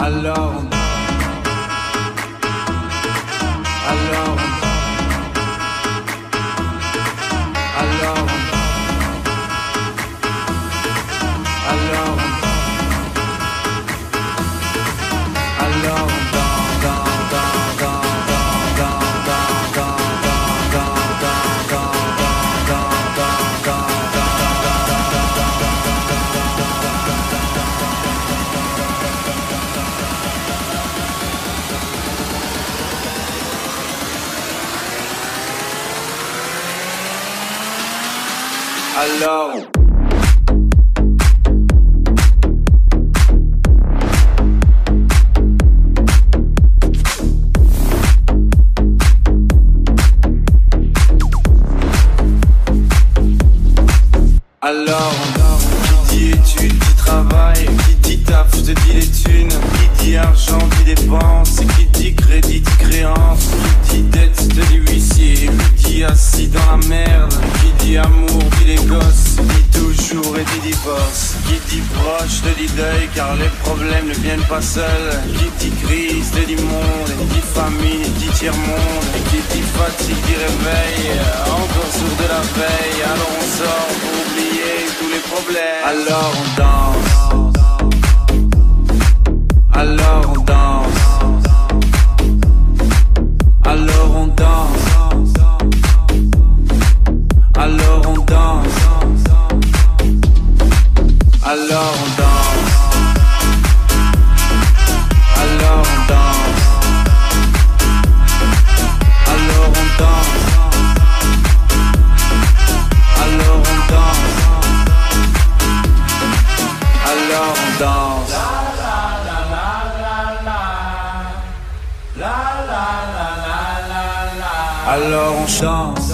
Alors on alors alors alors alors alors alors, qui dit études, dit travail, qui dit taf, je te dis les thunes, qui dit argent, dit dépenses, qui dit crédit, dit créance, qui dit dette, je te dis huissier, qui dit assis dans la merde, qui dit amour, dit les gosses, dit toujours et dit divorce, qui dit proche, te dit deuil, car les problèmes ne viennent pas seuls, qui dit crise, te dit monde, qui dit famille, dit tiers-monde, qui dit fatigue, dit réveil, encore sourd de la veille, alors on sort pour oublier tous les problèmes. Alors on danse, alors on danse, alors on danse, alors on danse, alors on danse, alors on danse, alors on danse, alors on danse, alors on danse. Alors on chante.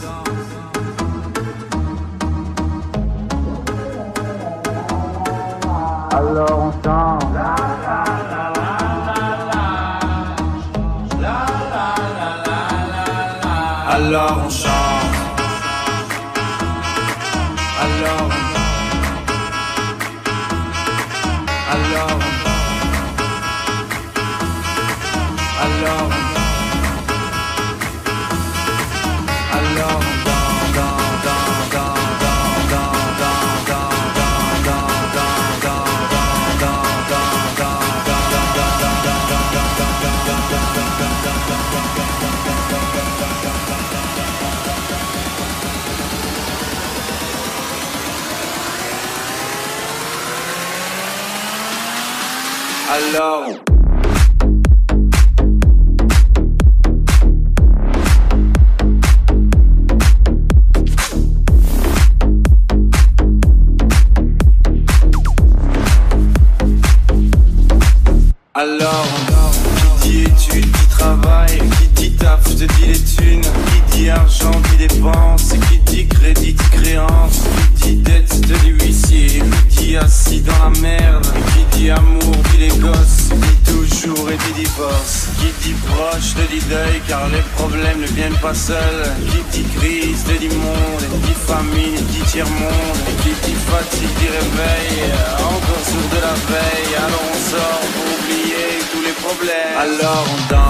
Alors on chante. Alors on chante. Alors alors alors, qui dit études, qui travaille, qui dit taf, je te dis les thunes, qui dit argent, qui dépense, qui dit crédit, dit créance, qui dit dette, je te dis huissier, qui dit assis dans la merde, qui dit amour, dit les gosses, dit toujours et dit divorce, qui dit proche, te dit deuil, car les problèmes ne viennent pas seuls, qui dit crise, te dit monde, qui dit famine, dit tiers-monde, qui dit fatigue, dit réveil, encore sourd de la veille, alors on sort pour oublier tous les problèmes. Alors on danse.